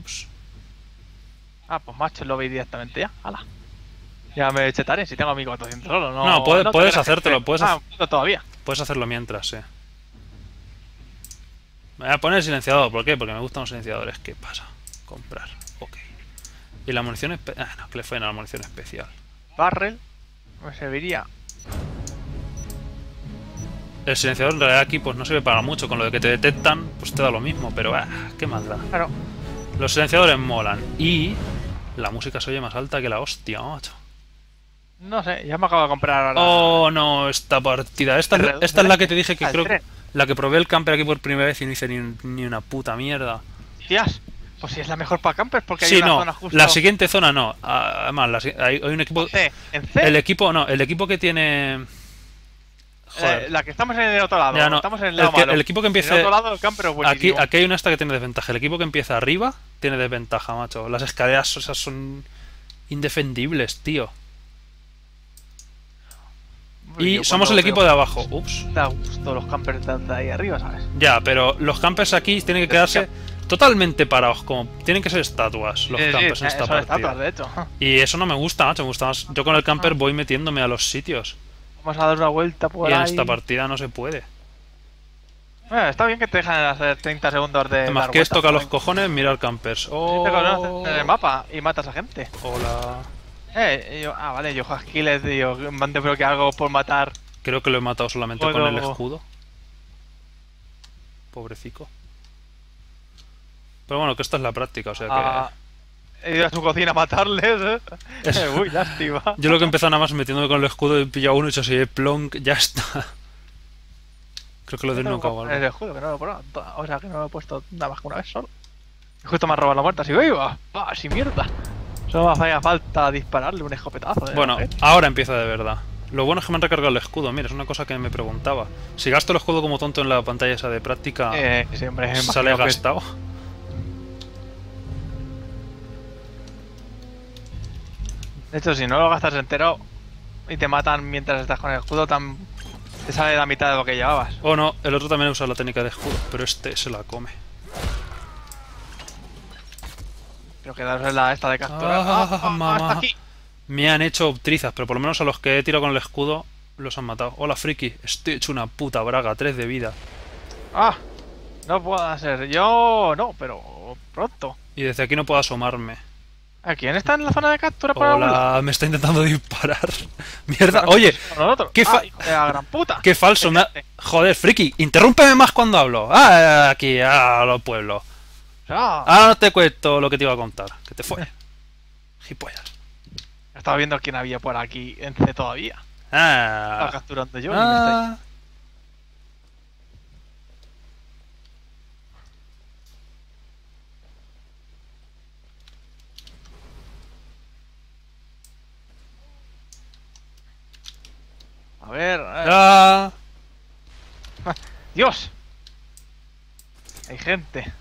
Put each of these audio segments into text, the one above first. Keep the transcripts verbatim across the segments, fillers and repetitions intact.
Ups. Ah, pues macho, lo veis directamente ya. Hala. Ya me chetaré si tengo a mi cuatrocientos solo. No, No, puede- no te puedes creas que hacértelo, estoy- puedes Ah, hac- un poco todavía. Puedes hacerlo mientras, sí. Me voy a poner el silenciador. ¿Por qué? Porque me gustan los silenciadores. ¿Qué pasa? Comprar. Ok. Y la munición especial. Ah, no, que le fue la munición especial. Barrel. Me serviría. El silenciador en realidad aquí pues no sirve para mucho. Con lo de que te detectan, pues te da lo mismo. Pero, ah, ¿qué más da? Claro. Los silenciadores molan. Y la música se oye más alta que la hostia, macho. No sé, ya me acabo de comprar ahora. Oh, no, esta partida. Esta, es- El- esta es la que te dije que el creo. tren. La que probé el camper aquí por primera vez y no hice ni, ni una puta mierda. Tías, pues si es la mejor para campers porque hay Sí, una no, zona justo. la siguiente zona no. Además, la si- hay, hay un equipo. C, en C, El equipo, no, el equipo que tiene. Joder. eh, la que estamos en el otro lado. Ya no, Estamos en el el lado que- malo. el equipo que empiece- En el otro lado el camper es Aquí, buenísimo. aquí hay una esta que tiene desventaja. El equipo que empieza arriba tiene desventaja, macho. Las escaleras esas son indefendibles, tío. Y Yo somos cuando el equipo veo- de abajo. Ups. Da gusto los campers de ahí arriba, ¿sabes? Ya, pero los campers aquí tienen que quedarse totalmente parados. Como tienen que ser estatuas los Sí, sí, campers en eh, esta son partida. estatuas, de hecho. Y eso no me gusta, macho. Me gusta más. Yo con el camper voy metiéndome a los sitios. Vamos a dar una vuelta por Y en ahí. esta partida no se puede. Eh, está bien que te dejan hacer treinta segundos de. Además, dar que es vueltas, tocar los ¿no? cojones, mirar campers. Sí, Oh. te conoces en el mapa y matas a gente. Hola. Eh, yo, ah, vale, yo juego a skills, tío. Mande, pero que hago por matar. Creo que lo he matado solamente Puedo- con el escudo. Pobrecico. Pero bueno, que esto es la práctica, o sea que. A, he ido a su cocina a matarles, eh. Es- Eh, Uy, lástima. Yo lo que he empezado nada más metiéndome con el escudo he pillado uno y he hecho así de plonk, ya está. Creo que lo del nunca o El algo. escudo, que no lo he probado. O sea, que no lo he puesto nada más que una vez solo. Y justo me ha robado la muerte, así, ¡viva! ¡Ah, sin mierda! Solo me hacía falta dispararle un escopetazo. eh, Bueno, ¿eh? ahora empieza de verdad. Lo bueno es que me han recargado el escudo. Mira, es una cosa que me preguntaba. Si gasto el escudo como tonto en la pantalla esa de práctica, Eh, siempre me ¿sale imagino que- gastado? De hecho, si no lo gastas entero y te matan mientras estás con el escudo, tan... te sale la mitad de lo que llevabas. O no, el otro también usa la técnica de escudo, pero este se la come. Creo que daros la esta de captura. Ah, ¡Ah, ah, mamá. hasta aquí! Me han hecho trizas, pero por lo menos a los que he tirado con el escudo los han matado. Hola, friki. Estoy hecho una puta braga, tres de vida. ¡Ah! No puedo ser yo, no, pero pronto. Y desde aquí no puedo asomarme. ¿A quién está en la zona de captura por algún lado? Hola, me está intentando disparar. Mierda, oye, Nosotros. ¿qué fa- Ah, hijo de la gran puta! qué falso me ha... Joder, friki, interrúmpeme más cuando hablo. Ah, aquí, a los pueblos. Ah, Ahora no te cuento lo que te iba a contar. Que te fue. Gipollas. estaba viendo quién había por aquí en C todavía. Estaba Ah. capturando yo y me estoy... Ah. A ver... eh, Ah. ¡Dios! Hay gente.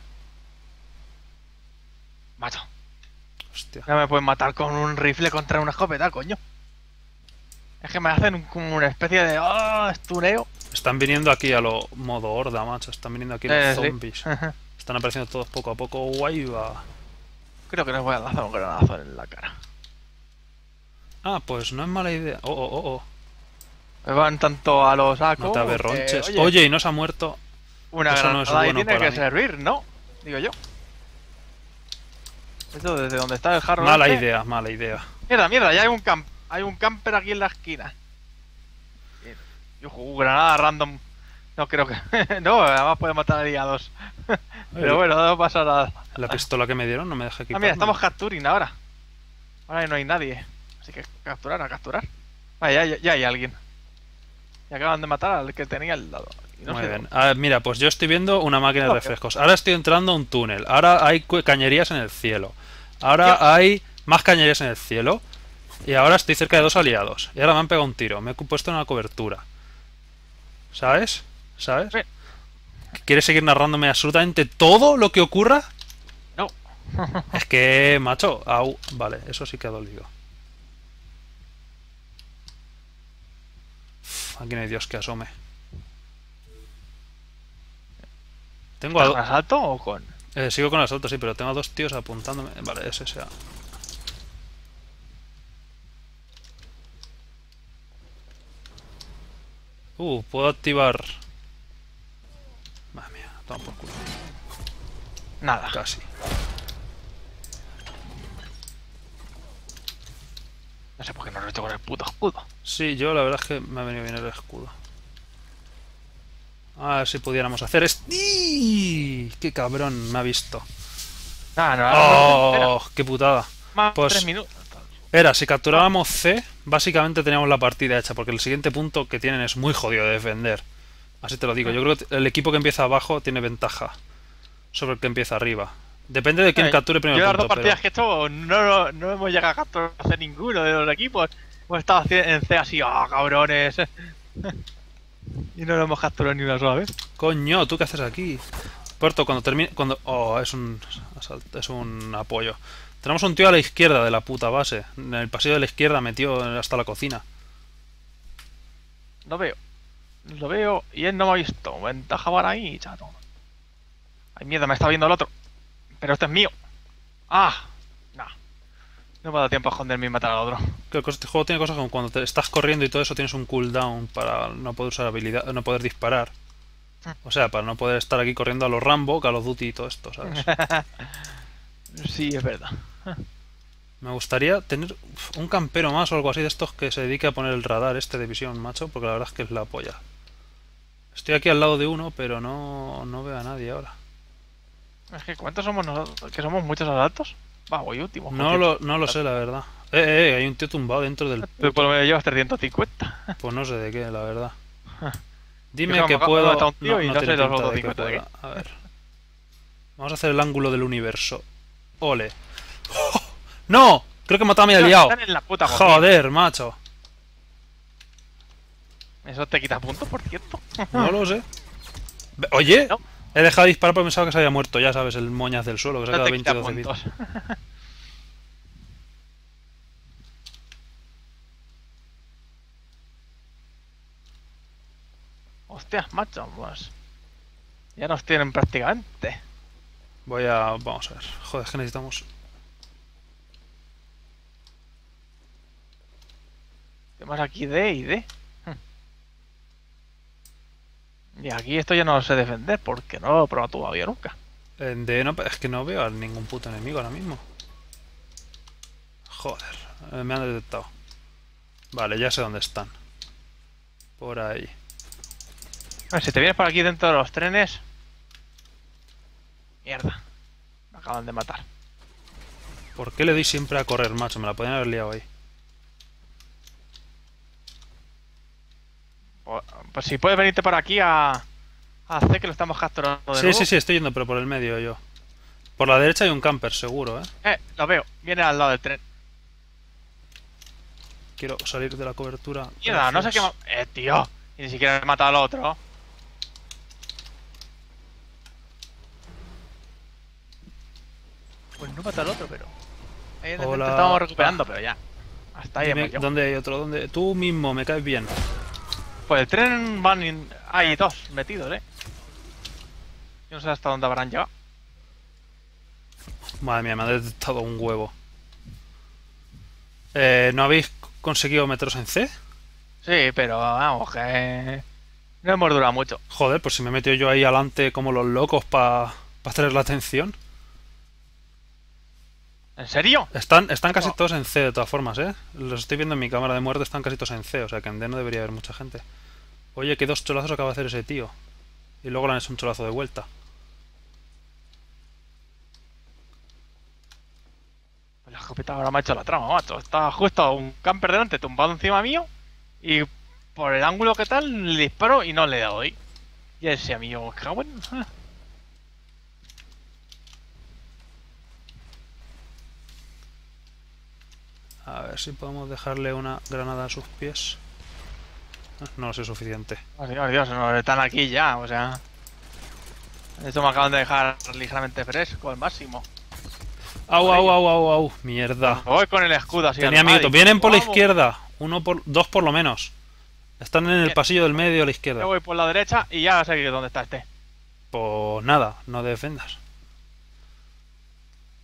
Macho, Hostia. no me pueden matar con un rifle contra una escopeta, coño. Es que me hacen un- como una especie de... ¡Oh! Estuneo. Están viniendo aquí a lo modo horda, macho. Están viniendo aquí Eh, los sí. zombies. Están apareciendo todos poco a poco. Guay va. Creo que les voy a lanzar un granazo en la cara. Ah, pues no es mala idea. Oh, oh, oh, oh. Me van tanto a los sacos. No te aberronches. que, oye, y no se ha muerto. una eso no es granada ahí bueno tiene para que mí. servir, ¿no? Digo yo. Esto desde donde está el jarro. Mala este. idea, mala idea. Mierda, mierda, ya hay un camp hay un camper aquí en la esquina. Yo juego granada random. No creo que. No, además puede matar ahí a dos. Pero bueno, no pasa nada. La pistola que me dieron no me deja Ah, equiparme. mira, estamos capturing ahora. Ahora no hay nadie. Así que capturar, a capturar. Vale, ya, ya, ya hay alguien. Y acaban de matar al que tenía al lado. Y no Muy sé bien. dónde. Ah, mira, pues yo estoy viendo una máquina de Ok. refrescos. Ahora estoy entrando a un túnel. Ahora hay cu- cañerías en el cielo. Ahora Dios. hay más cañerías en el cielo. Y ahora estoy cerca de dos aliados. Y ahora me han pegado un tiro. Me he puesto en una cobertura. ¿Sabes? ¿Sabes? Sí. ¿Quieres seguir narrándome absolutamente todo lo que ocurra? No. Es que, macho, au. Vale, eso sí que ha dolido. Uf, aquí no hay Dios que asome. Tengo a, ¿Con do- asalto o con.? Eh, sigo con las autos, sí, pero tengo a dos tíos apuntándome. Vale, ese sea. Uh, puedo activar. Madre mía, toma por culo. Nada. Casi. No sé por qué no lo he hecho con el puto escudo. Sí, yo la verdad es que me ha venido bien el escudo. A ver si pudiéramos hacer esto. ¡Ih! ¡Qué cabrón! Me ha visto. Ah, no, no, no, ¡Oh! ¡Qué putada! más Pues tres minutos. era, si capturábamos C, básicamente teníamos la partida hecha, porque el siguiente punto que tienen es muy jodido de defender. Así te lo digo. Yo creo que el equipo que empieza abajo tiene ventaja sobre el que empieza arriba. Depende de quién Eh, capture primero Yo el las dos punto, partidas pero... que he hecho no, no, no hemos llegado a capturar a ninguno de los equipos. Hemos estado haci- en C así, ¡ah, cabrones! Y no lo hemos capturado ni una sola vez. Coño, ¿tú qué haces aquí? Puerto, cuando termine... Cuando... Oh, es un... asalto, es un apoyo. Tenemos un tío a la izquierda de la puta base. En el pasillo de la izquierda metido hasta la cocina. Lo veo. Lo veo y él no me ha visto. Ventaja para ahí, chato. Ay, mierda, me está viendo el otro. Pero este es mío. ¡Ah! No. No me ha dado tiempo a esconderme y matar al otro. Creo que este juego tiene cosas como cuando te estás corriendo y todo eso tienes un cooldown para no poder usar habilidad, no poder disparar. O sea, para no poder estar aquí corriendo a los Rambo, Call of Duty y todo esto, ¿sabes? Sí, es verdad. Me gustaría tener un campero más o algo así de estos que se dedique a poner el radar este de visión, macho, porque la verdad es que es la polla. Estoy aquí al lado de uno, pero no, no veo a nadie ahora. Es que ¿cuántos somos nosotros? ¿Que somos muchos adultos? Va, voy último. No lo, no lo sé, la verdad. Eh, eh, eh, hay un tío tumbado dentro del... Tú por lo menos llevas trescientos cincuenta. Pues no sé de qué, la verdad. Dime Fijaos, que me acabo de puedo... matar a un tío No, y no no tiene sé los pinta otros de que cincuenta de pueda. A ver. Vamos a hacer el ángulo del universo. Ole. ¡Oh! ¡No! Creo que he matado a mi aliado. Están en la puta cocina. Joder, macho. Eso te quita puntos, por cierto. No lo sé. Ve- Oye, No. he dejado de disparar porque pensaba que se había muerto. Ya sabes, el moñas del suelo, que se ha No quedado te quita veintidós de vida. puntos. Hostias, macho, pues. Ya nos tienen prácticamente. Voy a... Vamos a ver. Joder, es que necesitamos... Tenemos aquí D y D. Y aquí esto ya no lo sé defender porque no lo he probado todavía nunca. En D no, es que no veo a ningún puto enemigo ahora mismo. Joder, eh, me han detectado. Vale, ya sé dónde están. Por ahí. A ver, si te vienes por aquí dentro de los trenes. Mierda. Me acaban de matar. ¿Por qué le doy siempre a correr, macho? Me la podían haber liado ahí. Pues, pues si puedes venirte por aquí a, a hacer que lo estamos capturando de Sí, nuevo. sí, sí, estoy yendo, pero por el medio yo. Por la derecha hay un camper, seguro, ¿eh? Eh, lo veo. Viene al lado del tren. Quiero salir de la cobertura. Mierda, no sé qué Gracias. ma- Eh, tío. Y ni siquiera he matado al otro. Pues no he matado al otro, pero. Ahí en el Hola. centro estábamos recuperando, pero ya. Hasta ahí Dime, hemos llegado. ¿dónde hay otro? ¿Dónde? Tú mismo, me caes bien. Pues el tren van. in- Hay dos metidos, eh. Yo no sé hasta dónde habrán llegado. Madre mía, me ha detectado un huevo. Eh, ¿No habéis conseguido meteros en C? Sí, pero vamos, que. No hemos durado mucho. Joder, pues si me he metido yo ahí adelante como los locos para pa traer la atención. ¿En serio? Están, están casi Oh. todos en C de todas formas, ¿eh? Los estoy viendo en mi cámara de muerte, están casi todos en C, o sea que en D no debería haber mucha gente. Oye, que dos cholazos acaba de hacer ese tío. Y luego le han hecho un cholazo de vuelta. Pues la escopeta ahora me ha hecho la trama, macho. Está justo un camper delante tumbado encima mío. Y por el ángulo que tal, le disparo y no le doy. Y ese amigo, cago en- A ver si podemos dejarle una granada a sus pies. Ah, no lo sé suficiente. Oh, Dios, Dios, no, están aquí ya, o sea. Esto me acaban de dejar ligeramente fresco, al máximo. Au, au, au, au, au. Mierda. Me voy con el escudo así. Tenía al amiguitos. Madrid. Vienen por la Vamos. izquierda. Uno por... Dos por lo menos. Están en el Bien. pasillo del medio a la Yo izquierda. voy por la derecha y ya sé dónde está este. Pues nada, no defendas.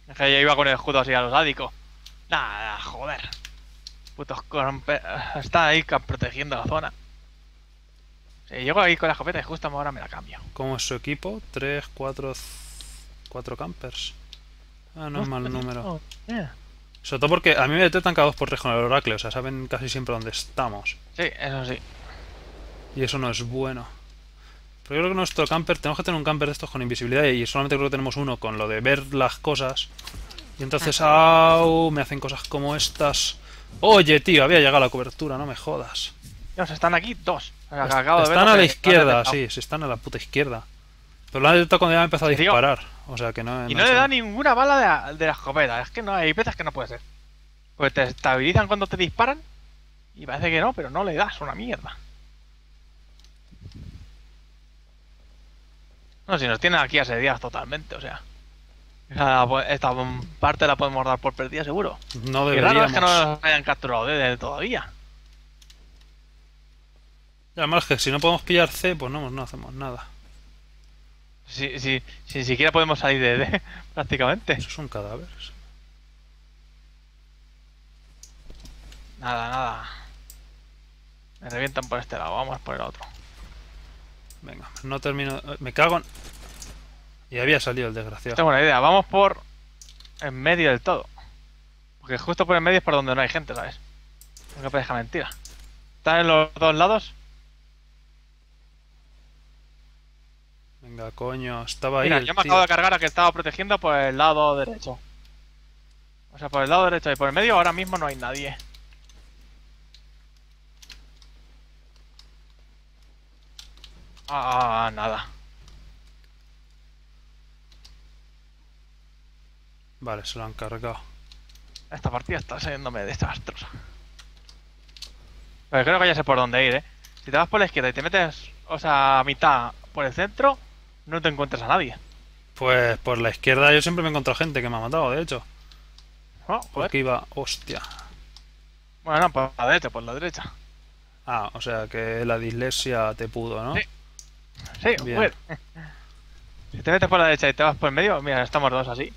Es que yo iba con el escudo así a los sádicos. Nada, joder. Putos corrompe... Está ahí ca- protegiendo la zona. Si llego ahí con la escopeta y justo ahora me la cambio. ¿Cómo es su equipo? Tres, cuatro... Cuatro campers. Ah, no es mal número. Oh, yeah. Sobre todo porque a mí me detectan cada dos por tres con el oracle. O sea, saben casi siempre dónde estamos. Sí, eso sí. Y eso no es bueno. Pero yo creo que nuestro camper... Tenemos que tener un camper de estos con invisibilidad. Y solamente creo que tenemos uno con lo de ver las cosas. Y entonces... ¡Au! Me hacen cosas como estas. Oye, tío, había llegado a la cobertura. No me jodas. Dios, están aquí dos. O sea, que Est- acabo de están verlo a la que izquierda, lo han detectado. sí, sí, están a la puta izquierda. Pero lo han detectado cuando ya me empezó a Tío. disparar. O sea que no. Y no le sé. da ninguna bala de la, de la escopeta. Es que no hay veces que no puede ser. Pues te estabilizan cuando te disparan. Y parece que no, pero no le das una mierda. No, si nos tienen aquí asediados totalmente, o sea. Esta, esta parte la podemos dar por perdida seguro. No Y raro es deberíamos. que no nos hayan capturado desde todavía. Y además que si no podemos pillar C, pues no, no hacemos nada. Si, si, si ni siquiera podemos salir de D, prácticamente. Eso es un cadáver. Nada, nada. Me revientan por este lado, vamos por el otro. Venga, no termino. Me cago en. Y había salido el desgraciado. Tengo una idea, vamos por en medio del todo. Porque justo por en medio es por donde no hay gente, ¿sabes? Aunque parezca mentira. Están en los dos lados. Venga, coño, estaba ahí. Mira, el yo me tío. acabo de cargar a que estaba protegiendo por el lado derecho. O sea, por el lado derecho y por el medio ahora mismo no hay nadie. Ah, nada. Vale, se lo han cargado. Esta partida está saliéndome desastrosa. Pero creo que ya sé por dónde ir, ¿eh? Si te vas por la izquierda y te metes, o sea, a mitad por el centro, no te encuentras a nadie. Pues por la izquierda yo siempre me he encontrado gente que me ha matado, de hecho. Oh, joder. Porque iba. Hostia. Bueno, no, por la derecha, por la derecha. Ah, o sea que la dislexia te pudo, ¿no? Sí. Sí, Bien. joder. Si te metes por la derecha y te vas por el medio, mira, estamos dos así.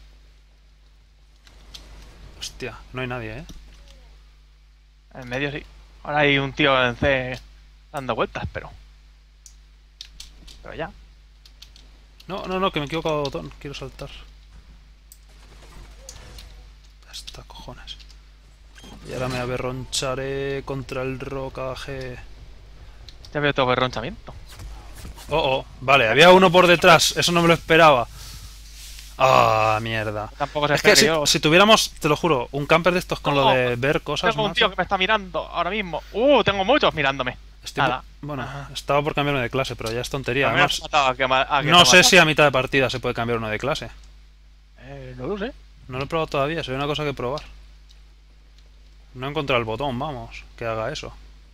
Hostia, no hay nadie, ¿eh? En medio sí. Ahora hay un tío en C dando vueltas, pero... Pero ya. No, no, no, que me he equivocado de botón. Quiero saltar. Ya está, cojones. Y ahora me aberroncharé contra el rocaje. Ya veo todo berronchamiento. Oh, oh, vale, había uno por detrás. Eso no me lo esperaba. Ah, mierda. Tampoco se Es que espera si, yo. si tuviéramos, te lo juro, un camper de estos con lo Oh, de ver cosas, Tengo un macho, tío que me está mirando ahora mismo. Uh, tengo muchos mirándome. estoy Nada. por- bueno, estaba por cambiarme de clase, pero ya es tontería. También has Además, matado a que ma- a que no te sé mata. si a mitad de partida se puede cambiar uno de clase. Eh, no lo sé. No lo he probado todavía, sería una cosa que probar. No he encontrado el botón, vamos, que haga eso.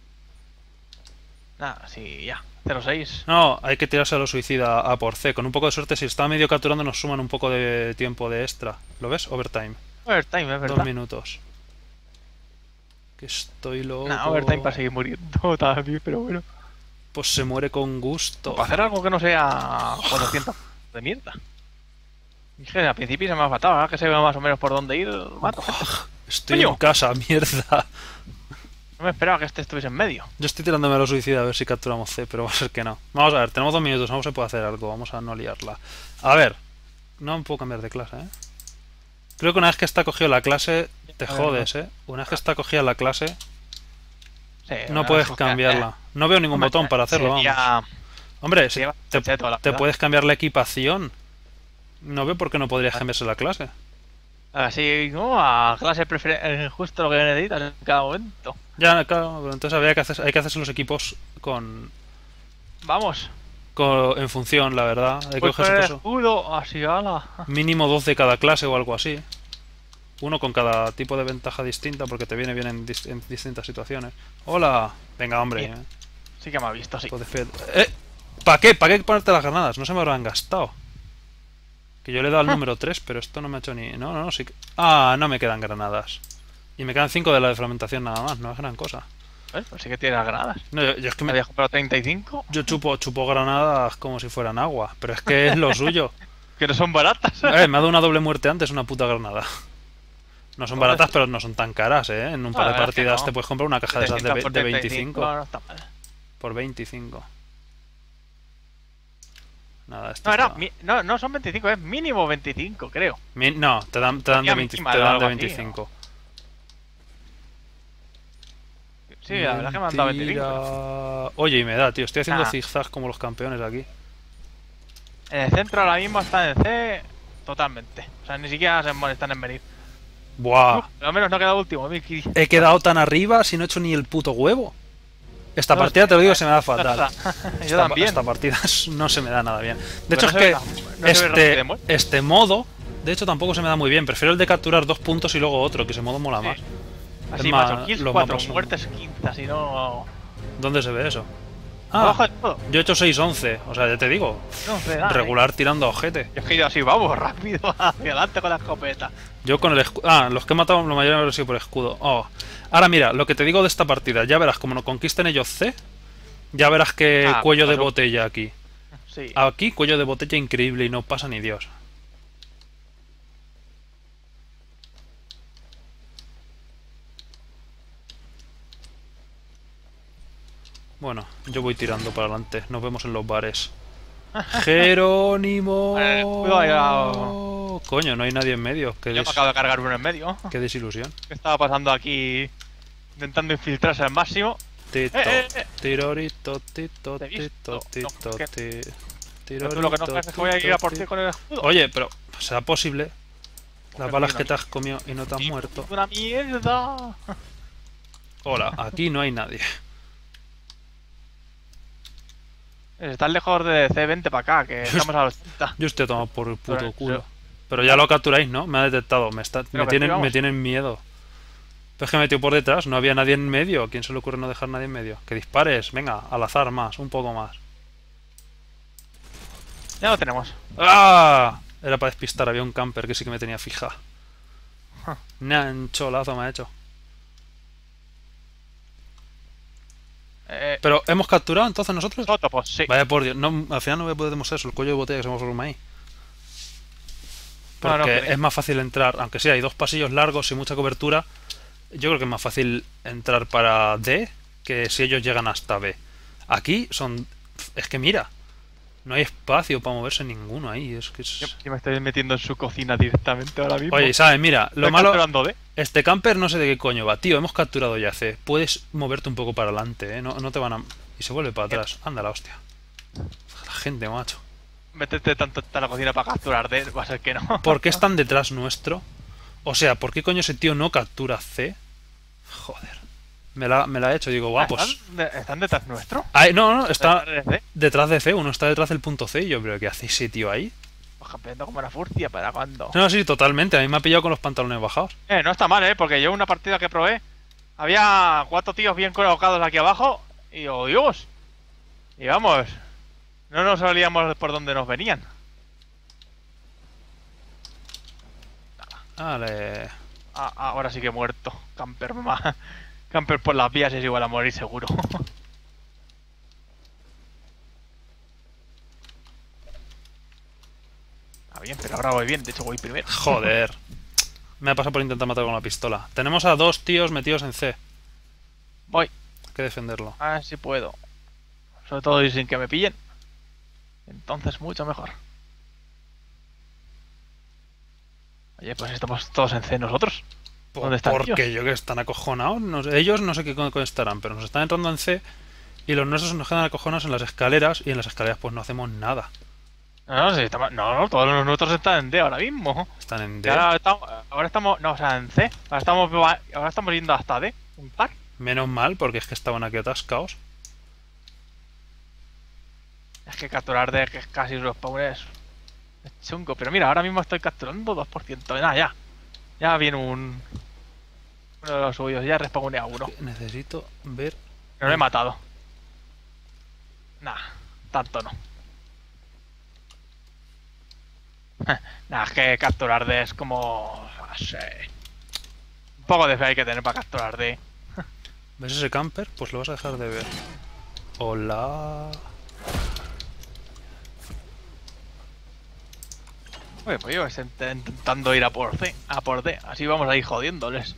Nada, sí, ya. cero seis. No, hay que tirarse a lo suicida a por C. Con un poco de suerte, si está medio capturando, nos suman un poco de tiempo de extra. ¿Lo ves? Overtime. Overtime, es Dos verdad. minutos. Que estoy loco. Nah, overtime para seguir muriendo también, pero bueno. Pues se muere con gusto. Para hacer algo que no sea cuatrocientos de mierda. Dije, al principio se me ha faltado, ahora que sé más o menos por dónde ir, mato gente. Estoy Coño. en casa, mierda. No me esperaba que este estuviese en medio. Yo estoy tirándome a lo suicida a ver si capturamos C, pero va a ser que no. Vamos a ver, tenemos dos minutos, vamos a poder hacer algo, vamos a no liarla. A ver, no me puedo cambiar de clase, ¿eh? Creo que una vez que está cogido la clase, te A ver, jodes, ¿eh? Una vez que está cogida la clase, Sí, no una puedes cosa- cambiarla. No veo ningún Hombre, botón para hacerlo, vamos. sería- Hombre, si sería te, bastante cheto, la te verdad. puedes cambiar la equipación. No veo por qué no podrías cambiarse la clase. Así, ¿no? A clase preferente, justo lo que necesitas en cada momento. Ya, claro, pero entonces habría que hacer, hay que hacerse los equipos con, Vamos. con- en función, la verdad. Hay que Pues cogerse con el por eso. escudo, así, ala. Mínimo dos de cada clase o algo así. Uno con cada tipo de ventaja distinta porque te viene bien en, dis- en distintas situaciones. ¡Hola! Venga, hombre. Bien. eh. Sí que me ha visto, sí. Puedes pe- ¡Eh! ¿Para qué? ¿Para qué ponerte las granadas? No se me habrán gastado. Que yo le he dado al número tres, pero esto no me ha hecho ni... No, no, no, sí que... Ah, no me quedan granadas. Y me quedan cinco de la de fragmentación nada más, no es gran cosa. ¿Ves? Pues sí que tiene las granadas. No, yo, yo es que Me me... había comprado treinta y cinco. Yo chupo, chupo granadas como si fueran agua, pero es que es lo suyo. Que no son baratas. Eh, me ha dado una doble muerte antes, una puta granada. No son Joder. baratas, pero no son tan caras, ¿eh? En un par Ah, de la verdad es que partidas no. te puedes comprar una caja de esas de, ve- por de treinta y veinticinco. cinco, no está mal. Por veinticinco. Nada, esto No, era, está- mi- no, no son veinticinco, es mínimo veinticinco, creo. Mi- No, te dan, te dan de, Ponía veinte mínima te o dan de algo así, veinticinco. Sí, la verdad es que me han dado veinticinco. Mentira. Oye, y me da, tío. Estoy haciendo Nah. zigzags como los campeones aquí. En el centro ahora mismo está en C totalmente. O sea, ni siquiera se molestan en venir. Buah. Uf, al menos no ha quedado último, Miki. He quedado tan arriba si no he hecho ni el puto huevo. Esta No, partida, te lo digo, se me da no, fatal. nada. Yo Esta, también. esta partida no se me da nada bien. De Pero hecho, no es se que ve la- no se ve rápido de este, muerte. este modo, de hecho, tampoco se me da muy bien. Prefiero el de capturar dos puntos y luego otro, que ese modo mola Sí. más. Así, Es más, macho, kills los cuatro, mapas son- muertes quince, si no... ¿Dónde se ve eso? Abajo Ah, de todo. yo he hecho seis once. O sea, ya te digo, No sé nada. regular tirando a ojete. Yo es que he ido así, vamos, rápido, hacia adelante con la escopeta. Yo con el escudo. Ah, los que he matado, la mayoría han sido por escudo. Oh. Ahora mira, lo que te digo de esta partida, ya verás, como no conquisten ellos C, ya verás que Ah, cuello de pasó. botella aquí. Sí. Aquí, cuello de botella increíble y no pasa ni Dios. Bueno, yo voy tirando para adelante. Nos vemos en los bares. Jerónimo. Eh, cuidado Coño, no hay nadie en medio. Qué, Yo me des- acabo de cargar uno en medio. qué desilusión. ¿Qué estaba pasando aquí? Intentando infiltrarse al máximo. Tito, Eh, eh, eh. tirorito, tito, Te he visto. tito, No, tito, ¿qué? ti- Pero tú lo que no sabes es que voy a ir a por ti con el escudo. Oye, pero será posible. Las Coger balas una que te has comido y no te has mierda. muerto. ¡Una mierda! Hola, aquí no hay nadie. Estás lejos de C, vente para acá, que estamos a los ochenta. Yo estoy tomado por el puto Pero- culo. Pero ya lo capturáis, ¿no? Me ha detectado. Me, está, Pero me, que tienen, sí, vamos. me tienen miedo. Pero es que me metió por detrás. No había nadie en medio. ¿A quién se le ocurre no dejar nadie en medio? Que dispares. Venga, al azar más. Un poco más. Ya lo tenemos. ¡Ah! Era para despistar. Había un camper que sí que me tenía fija. Ja. Nancholazo me ha hecho. Eh, Pero hemos capturado entonces nosotros. Soto, pues sí. Vaya por Dios. No, al final no voy a poder demostrar eso. El cuello de botella que se me forma ahí. No, no, Porque pero- es más fácil entrar. Aunque sí, hay dos pasillos largos y mucha cobertura. Yo creo que es más fácil entrar para D que si ellos llegan hasta B. Aquí son... Es que mira. No hay espacio para moverse ninguno ahí. Es que es... Yo, yo me estoy metiendo en su cocina directamente ahora mismo. Oye, ¿sabes? Mira, lo Estoy malo... capturando D. Este camper no sé de qué coño va. Tío, hemos capturado ya C. Puedes moverte un poco para adelante, ¿eh? No, no te van a... Y se vuelve para atrás. Anda la hostia. La gente, macho. Métete tanto en la cocina para capturar D, va a ser que no. ¿Por qué están detrás nuestro? O sea, ¿por qué coño ese tío no captura C? Joder. Me la, me la he hecho. Digo, guau, pues... ¿Están, de- ¿Están detrás nuestro? Ay, no, no, está ¿Detrás de D? detrás de C. Uno está detrás del punto C. Y yo, pero ¿qué hace ese tío ahí? Pues campeando como una furcia, ¿para cuándo? No, sí, totalmente. A mí me ha pillado con los pantalones bajados. Eh, no está mal, eh, porque yo una partida que probé, había cuatro tíos bien colocados aquí abajo, y digo, Dios. Y vamos, no nos olíamos por donde nos venían. Vale. Ah, ahora sí que he muerto. Camper más. Camper por las vías es igual a morir seguro. Ah, bien, pero ahora voy bien, de hecho voy primero. Joder. Me ha pasado por intentar matar con la pistola. Tenemos a dos tíos metidos en C. Voy, Hay que defenderlo. a ver si puedo. Sobre todo y sin que me pillen. Entonces mucho mejor. Oye, pues estamos todos en C nosotros. Po- ¿Dónde están Porque ellos? yo que están acojonados. No sé- ellos no sé qué coño estarán, pero nos están entrando en C. Y los nuestros nos quedan acojonados en las escaleras. Y en las escaleras pues no hacemos nada. No, no, sí, estamos- no, no, todos los nuestros están en D ahora mismo. Están en Y D. ahora estamos, ahora estamos, no, o sea, en C. Ahora estamos, ahora estamos yendo hasta D. Un par. Menos mal, porque es que estaban aquí atascados. Es que capturar D, que es casi su spawn es, es chungo. Pero mira, ahora mismo estoy capturando dos por ciento. Nada, ya. Ya viene un... Uno de los suyos, ya respawnea uno. Necesito ver. Pero lo he matado. Nah, tanto no. Nah, es que capturar D es como... No sé. Un poco de fe hay que tener para capturar D. ¿Ves ese camper? Pues lo vas a dejar de ver. Hola. Oye, pues yo estoy int- intentando ir a por C, a por D. Así vamos a ir jodiéndoles.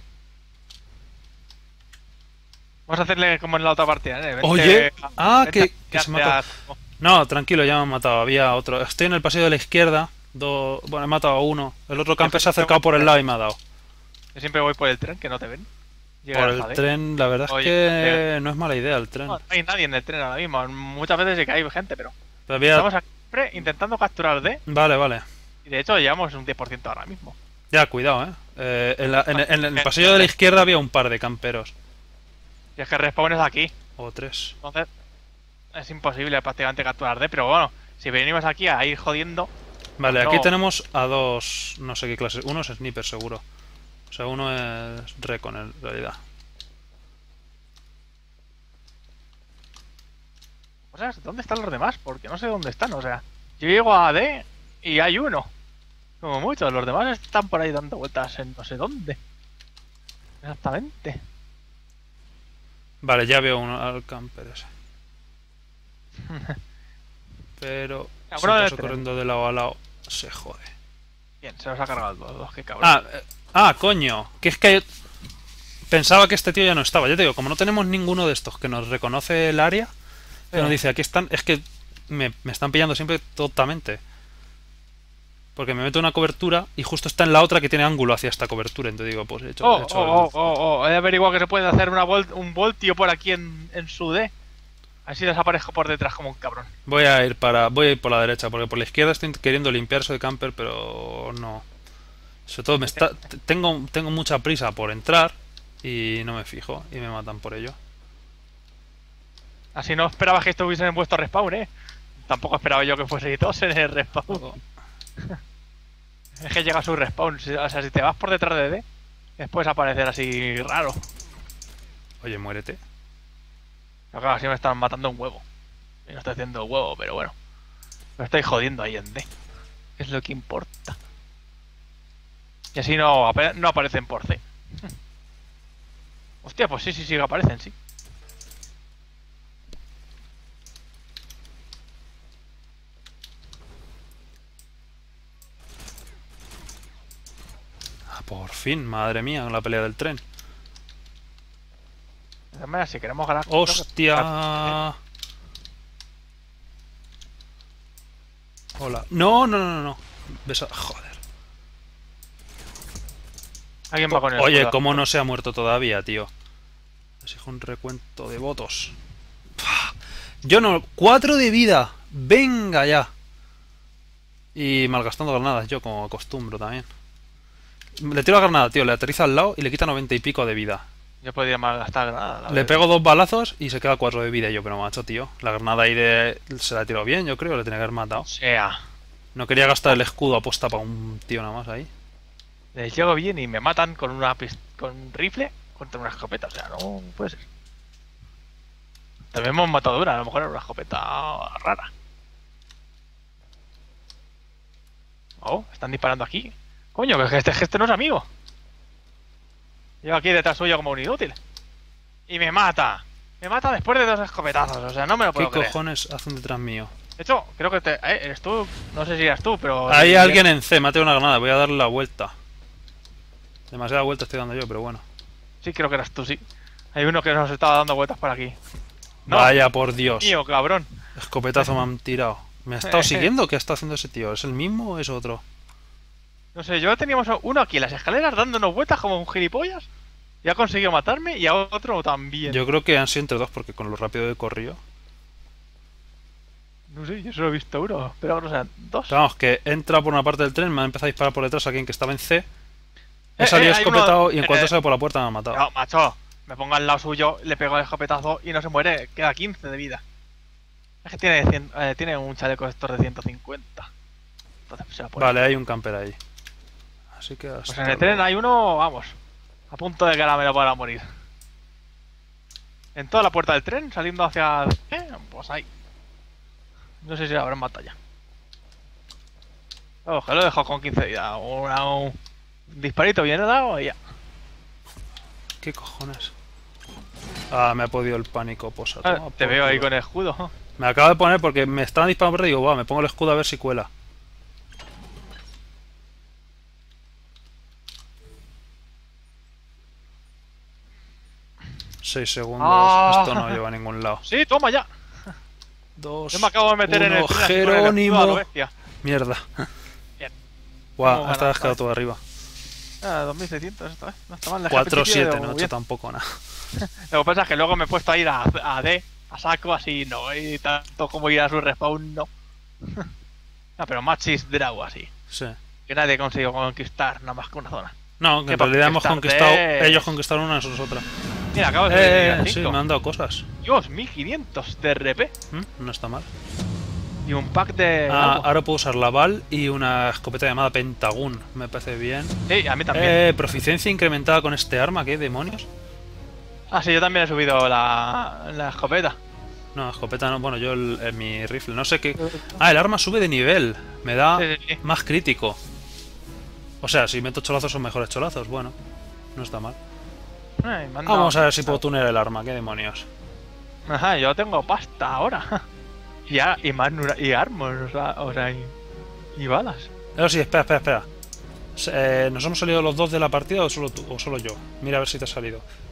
Vamos a hacerle como en la otra partida, ¿eh? Vente Oye, a- ah, vente que, a que se me pillarte ha... a- No, tranquilo, ya me han matado. Había otro. Estoy en el pasillo de la izquierda. Dos... Bueno, he matado a uno. El otro camper se ha acercado por el lado y me ha dado. Yo siempre voy por el tren, que no te ven. Llega Por el el Jade. tren, la verdad es Oye, que no es mala idea el tren. No, no hay nadie en el tren ahora mismo. Muchas veces sí que hay gente, pero Todavía... estamos aquí siempre intentando capturar D. Vale, vale. Y de hecho llevamos un diez por ciento ahora mismo. Ya, cuidado, eh. Eh, en, la- en- en el pasillo de la izquierda había un par de camperos. Y es que respawn es aquí. O tres. Entonces es imposible prácticamente capturar D. Pero bueno, si venimos aquí a ir jodiendo. Vale, No. aquí tenemos a dos... No sé qué clase. Uno es sniper, seguro. O sea, uno es recon, en realidad. O sea, ¿dónde están los demás? Porque no sé dónde están. O sea, yo llego a D y hay uno. Como muchos. Los demás están por ahí dando vueltas en no sé dónde. Exactamente. Vale, ya veo uno al camper ese. Pero... Ah, Si bueno, paso del tren. corriendo de lado a lado, se jode. Bien, se los ha cargado los dos, qué cabrón. Ah, eh, ah, coño. Que es que... Pensaba que este tío ya no estaba. Ya te digo, como no tenemos ninguno de estos que nos reconoce el área, que Sí. nos dice aquí están, es que me, me están pillando siempre totalmente. Porque me meto en una cobertura y justo está en la otra que tiene ángulo hacia esta cobertura. Entonces digo, pues he hecho. Oh, he oh, hecho el- oh, oh, oh, he averiguado que se puede hacer una volt, un voltio por aquí en, en su D. Así desaparezco por detrás como un cabrón. Voy a ir para. Voy a ir por la derecha, porque por la izquierda estoy queriendo limpiar eso de camper, pero no. Sobre todo me está. t- Tengo, tengo mucha prisa por entrar y no me fijo. Y me matan por ello. Así no esperabas que estuviesen en vuestro respawn, eh. Tampoco esperaba yo que fueseis dos en el respawn. Es que llega a su respawn. si- O sea, si te vas por detrás de D, después aparecer así raro. Oye, muérete. Pero claro, así me están matando un huevo. Y no estoy haciendo huevo, pero bueno. Me estoy jodiendo ahí en D. Es lo que importa. Y así no, ape- no aparecen por C. Hostia, pues sí, sí, sí que aparecen, sí. Ah, por fin, madre mía, la pelea del tren. De todas maneras, si queremos ganar... creo que- ¡Hostia! Hola. No, no, no, no, no. Besa- Joder. Alguien va con el Oye, escudo. ¿cómo no se ha muerto todavía, tío? Exijo un recuento de votos. Pah. Yo no. ¡Cuatro de vida! ¡Venga ya! Y malgastando granadas, yo como acostumbro también. Le tiro la granada, tío, le aterriza al lado y le quita noventa y pico de vida. Yo podría malgastar nada. la Le verdad. pego dos balazos y se queda cuatro de vida. Y yo, pero macho, tío. La granada ahí de... se la tiró bien, yo creo. Le tenía que haber matado. O sea, No quería gastar el escudo aposta para un tío nada más ahí. les llego bien y me matan con una pist- con un rifle contra una escopeta. O sea, no puede ser. También hemos matado una, a lo mejor era una escopeta rara. Oh, están disparando aquí. Coño, que este, que este no es amigo. Llevo aquí detrás suyo como un inútil. Y me mata. Me mata después de dos escopetazos. O sea, no me lo ¿Qué puedo creer. cojones hacen detrás mío? De hecho, creo que te, eh, eres tú. No sé si eras tú, pero. Hay alguien en C, mate una granada. Voy a darle la vuelta. Demasiada vuelta estoy dando yo, pero bueno. Sí, creo que eras tú, sí. Hay uno que nos estaba dando vueltas por aquí. No, Vaya por Dios. mío, cabrón. Escopetazo me han tirado. ¿Me ha estado siguiendo? ¿Qué está haciendo ese tío? ¿Es el mismo o es otro? No sé, yo teníamos uno aquí en las escaleras dándonos vueltas como un gilipollas. Y ha conseguido matarme y a otro también. Yo creo que han sido entre dos porque con lo rápido que corrió. No sé, yo solo he visto uno. Pero no sean dos. Pero vamos, que entra por una parte del tren, me ha empezado a disparar por detrás a alguien que estaba en C. He Eh, salido eh, hay uno- escopetado y en cuanto eh, sale por la puerta me ha matado. No, macho, me pongo al lado suyo, le pego el escopetazo y no se muere. Queda quince de vida. Es que tiene, cien- eh, tiene un chaleco estos de ciento cincuenta. Entonces pues, se la pone. Vale, hay un camper ahí. Así que hasta Pues en el tren luego. hay uno, vamos, a punto de caramelo para morir. En toda la puerta del tren, saliendo hacia... Eh, pues ahí. No sé si habrá en batalla. Oh, que lo dejo con quince de vida. Una- un disparito bien dado y ya. ¿Qué cojones? Ah, me ha podido el pánico posar. Ah, te veo ahí con el escudo. Me acabo de poner porque me estaban disparando por ahí y digo, va, me pongo el escudo a ver si cuela. seis segundos. Ah. Esto no lleva a ningún lado. Sí, toma ya. Dos. Yo me acabo de meter en el uno, tren así con el Jerónimo. escudo a lo bestia. Mierda. Bien. Guau, Vamos hasta has ganando, quedado ¿eh? todo arriba. Ah, dos mil seiscientos esta vez. No está mal. cuatro siete, no no he hecho tampoco nada. Lo que pasa es que luego me he puesto a ir a, a D, a saco, así no. Y tanto como ir a su respawn, no. No, pero Machis Draw así. Sí. Que nadie consiguió conquistar nada más que una zona. No, que Que en realidad hemos conquistar conquistado. de- Ellos conquistaron una, nosotros otra. Mira, acabo de Eh, subir sí, cinco. me han dado cosas. Dios, mil quinientos de R P. ¿Mm? No está mal. Y un pack de. Ah, agua. ahora puedo usar la Val y una escopeta llamada Pentagun. Me parece bien. Sí, a mí también. Eh, proficiencia incrementada con este arma, ¿qué demonios? Ah, sí, yo también he subido la, la escopeta. No, escopeta no, bueno, yo el, el- mi rifle, no sé qué. Ah, el arma sube de nivel, me da Sí, sí, sí. más crítico. O sea, si meto cholazos son mejores cholazos, bueno, no está mal. Ay, me han dado- Vamos a ver si puedo tunear el arma, qué demonios. Ajá, yo tengo pasta ahora. Y, a- y, manura- y armor, o sea, o sea, y, y balas. Eso sí, espera, espera, espera. Se- eh, ¿Nos hemos salido los dos de la partida o solo tú, o solo yo? Mira a ver si te has salido.